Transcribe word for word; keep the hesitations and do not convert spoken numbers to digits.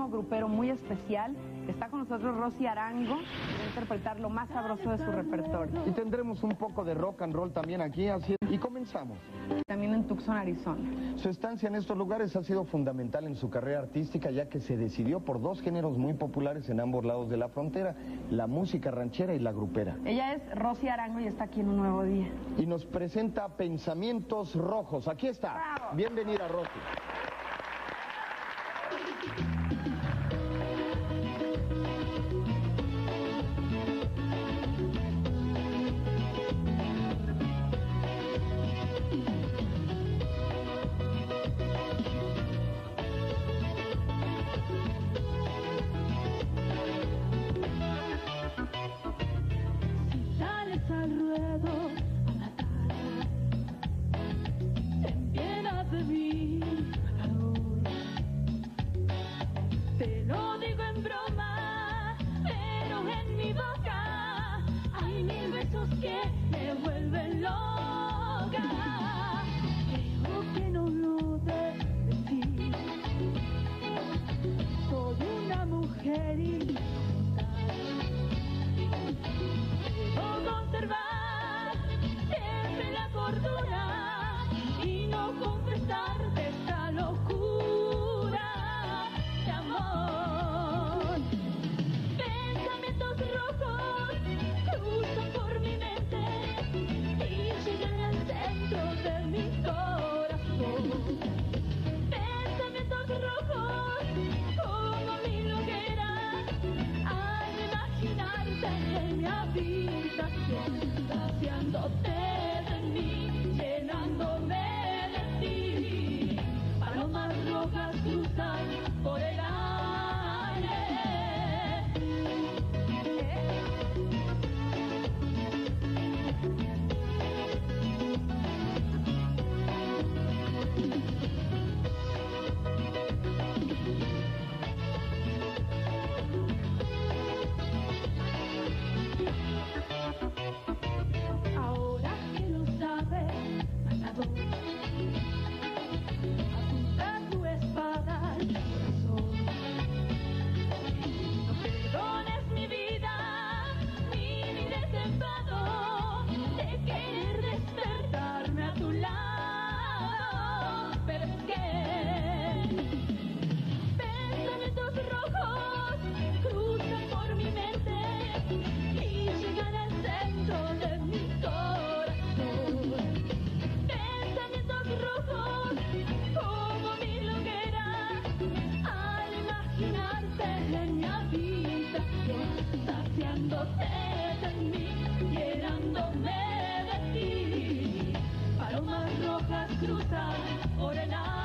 ritmo grupero muy especial. Está con nosotros Rosy Arango, va a interpretar lo más sabroso de su repertorio. Y tendremos un poco de rock and roll también aquí, así y comenzamos. También en Tucson, Arizona. Su estancia en estos lugares ha sido fundamental en su carrera artística, ya que se decidió por dos géneros muy populares en ambos lados de la frontera, la música ranchera y la grupera. Ella es Rosy Arango y está aquí en Un Nuevo Día. Y nos presenta Pensamientos Rojos. Aquí está. ¡Bravo! Bienvenida, Rosy. Palomas rojas cruzan por el aire.